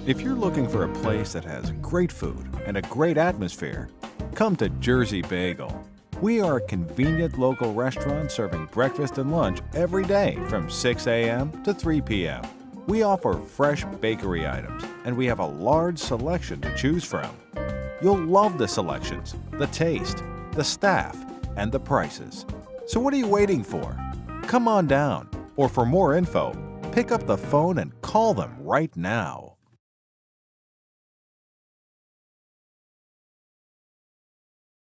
If you're looking for a place that has great food and a great atmosphere, come to Jersey Bagel. We are a convenient local restaurant serving breakfast and lunch every day from 6 a.m. to 3 p.m. We offer fresh bakery items, and we have a large selection to choose from. You'll love the selections, the taste, the staff, and the prices. So what are you waiting for? Come on down, or for more info, pick up the phone and call them right now.